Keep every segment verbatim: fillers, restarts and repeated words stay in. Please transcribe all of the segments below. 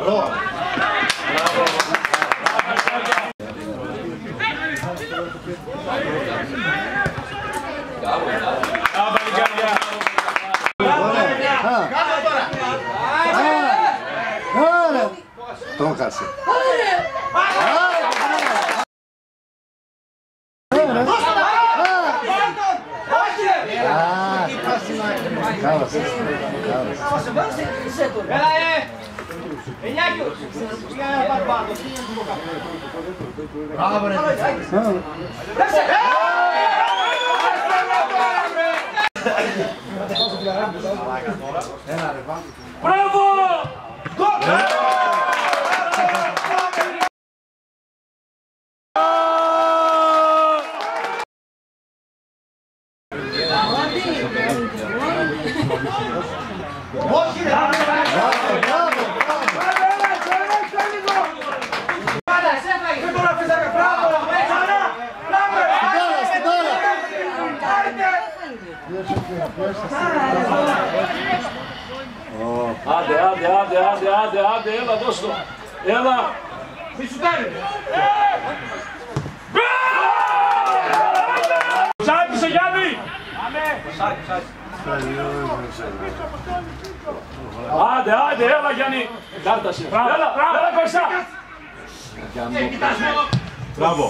Μπράβο. Τον χάσε. Κάλασε. Έλα, ε! Εννιάκιος! Πήγαμε παραπάνω. Μπράβο, ρε. Μπράβο! Όχι ρε! Μπράβο, μπράβο! Δεν μπορώ να αφήσω και μπράβο! Στην μπάλα, στην μπάλα! Άντε, άντε, άντε, άντε, άντε, άντε, έλα, δώσ' το. Έλα. Μη σου κάνει! Σάκησε, Γιάννη. Άντε, άντε, έλα, Γιάννη. Κάρτασε. Έλα, έλα, Κώστα. Μπράβο.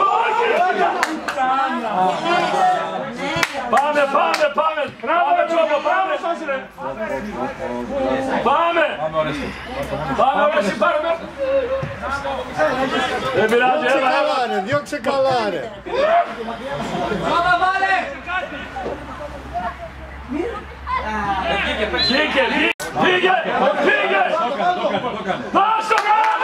Πάμε, πάμε, πάμε. Πάμε, Τσόπο, πάμε. Πάμε. Πάμε, ωραία, πάρουμε. Δεν πειράζει, Διώξε έλα, έλα. καλά ρε, διώξε καλά ρε. Πάμε, βάλε! Βγήκε, βγήκε, βγήκε. Δώσ' το καλό.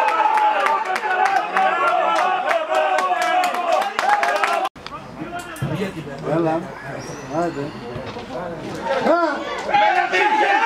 Έλα, άντε. Έλα,